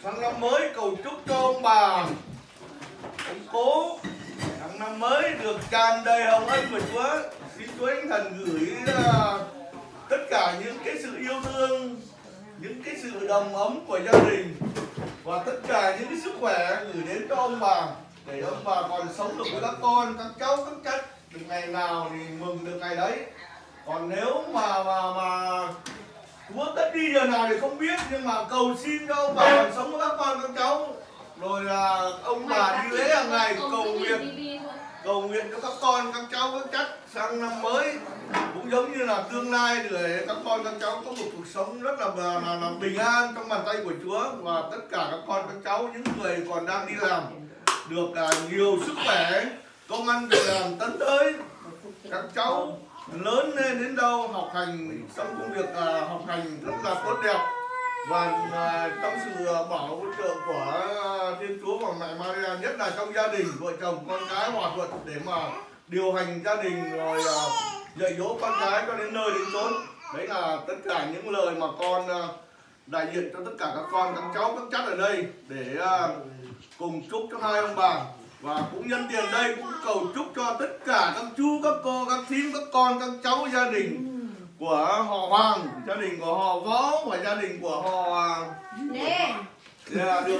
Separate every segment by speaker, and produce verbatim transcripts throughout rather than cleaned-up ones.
Speaker 1: Sang năm mới cầu chúc cho ông bà, ông cố sang năm mới được tràn đầy hồng ân của Chúa. Xin Chúa Thánh Thần gửi uh, tất cả những cái sự yêu thương, những cái sự đầm ấm của gia đình và tất cả những cái sức khỏe gửi đến cho ông bà, để ông bà còn sống được với các con, các cháu, các chất được ngày nào thì mừng được ngày đấy. Còn nếu mà mà mà Chúa tất đi giờ nào thì không biết, nhưng mà cầu xin cho ông bà còn sống với các con, các cháu, rồi là ông bà đi lễ hàng ngày cầu nguyện cầu nguyện cho các con, các cháu, các chất sang năm mới cũng giống như là tương lai để các con, các cháu có một cuộc sống rất là, là, là, là bình an trong bàn tay của Chúa. Và tất cả các con, các cháu, những người còn đang đi làm được à, nhiều sức khỏe, công ăn việc làm tấn tới, các cháu lớn lên đến đâu học hành trong công việc à, học hành rất là tốt đẹp, và à, trong sự bảo hỗ trợ của Thiên Chúa và mẹ Maria, nhất là trong gia đình vợ chồng con cái hòa thuận để mà điều hành gia đình, rồi à, dạy dỗ con cái cho đến nơi đến chốn. Đấy là tất cả những lời mà con à, đại diện cho tất cả các con, các cháu, các chất ở đây để à, cùng chúc cho hai ông bà. Và cũng nhân tiền đây cũng cầu chúc cho tất cả các chú, các cô, các thím, các con, các cháu, gia đình của họ Hoàng, gia đình của họ Võ và gia đình của họ Nè yeah, được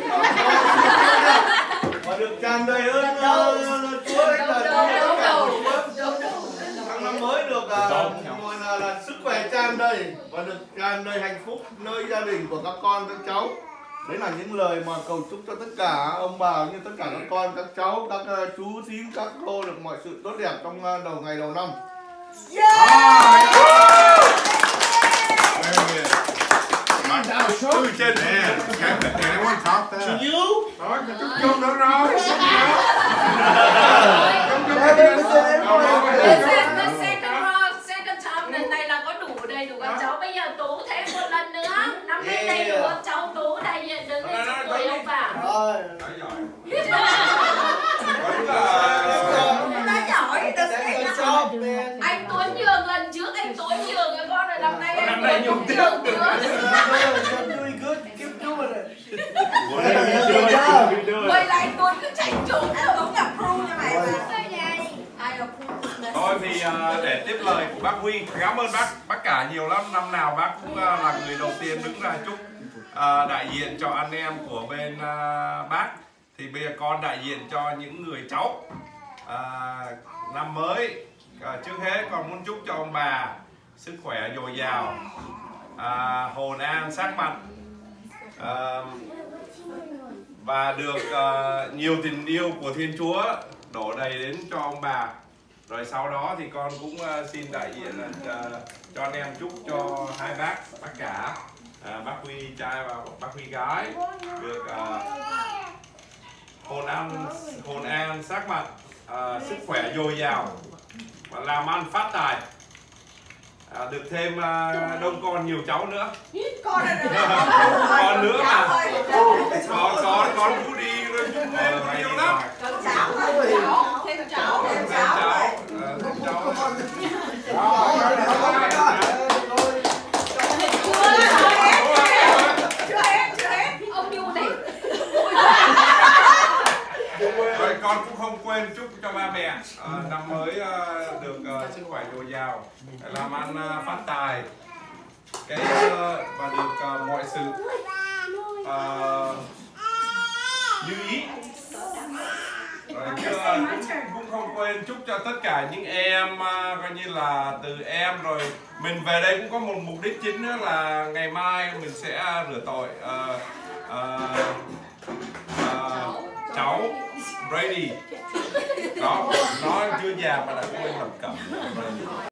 Speaker 1: và được tràn đầy ơn Chúa ấy là tất cả của Chúa. Tháng năm mới được gọi là, là sức khỏe tràn đầy và được tràn đầy hạnh phúc nơi gia đình của các con, các cháu. Đấy là những lời mà cầu chúc cho tất cả ông bà, như tất cả các con, các cháu, các uh, chú, thím, các cô được mọi sự tốt đẹp trong uh, đầu ngày đầu năm. Yeah!
Speaker 2: Từ trên nè, can anyone talk that? To you? Rồi, chúc chung nữa rồi.
Speaker 3: Second time lần này là có đủ đầy đủ các cháu. Bây giờ Tú thêm một lần nữa. Năm nay đầy đủ các cháu, Tú đại diện đứng lên chúc tuổi ông bà.
Speaker 1: Rồi.
Speaker 3: Anh Tuấn nhường lần trước, anh Tuấn nhường cái con này, năm nay anh Tuấn cũng nhường nữa. Vậy là anh Tuấn cứ tranh chủ nào cũng gặp Pru như mày mà.
Speaker 2: Thôi thì uh, để tiếp lời của bác Huy, cảm ơn bác bác cả nhiều lắm. Năm nào bác cũng uh, là người đầu tiên đứng ra chúc uh, đại diện cho anh em của bên uh, bác. Thì bây giờ con đại diện cho những người cháu uh, năm mới. Uh, trước hết con muốn chúc cho ông bà sức khỏe dồi dào, uh, hồn an sắc mặt, uh, và được uh, nhiều tình yêu của Thiên Chúa đổ đầy đến cho ông bà. Rồi sau đó thì con cũng uh, xin đại diện uh, cho anh em chúc cho hai bác, bác cả, uh, bác Huy trai và bác Huy gái được uh, hồn an, hồn an sắc mặt, uh, sức khỏe dồi dào và làm ăn phát tài, à, được thêm uh, đông con nhiều cháu nữa.
Speaker 3: Con này
Speaker 2: con nữa mà con con con cứ đi rồi nhiều lắm.
Speaker 3: Cháu, cháu, thêm cháu, thêm cháu. Chưa hết, chưa hết. Ông Nhu này.
Speaker 2: Rồi con cũng không quên chúc cho ba mẹ à, năm mới à, được à, sức khỏe dồi dào, làm ăn à, phát tài, cái à, và được à, mọi sự à, như ý. Rồi chưa, cũng, cũng không quên chúc cho tất cả những em à, coi như là từ em rồi mình về đây cũng có một mục đích chính nữa là ngày mai mình sẽ rửa tội à, à, à, cháu Brady đó, nó chưa già mà đã quên lập cẩm.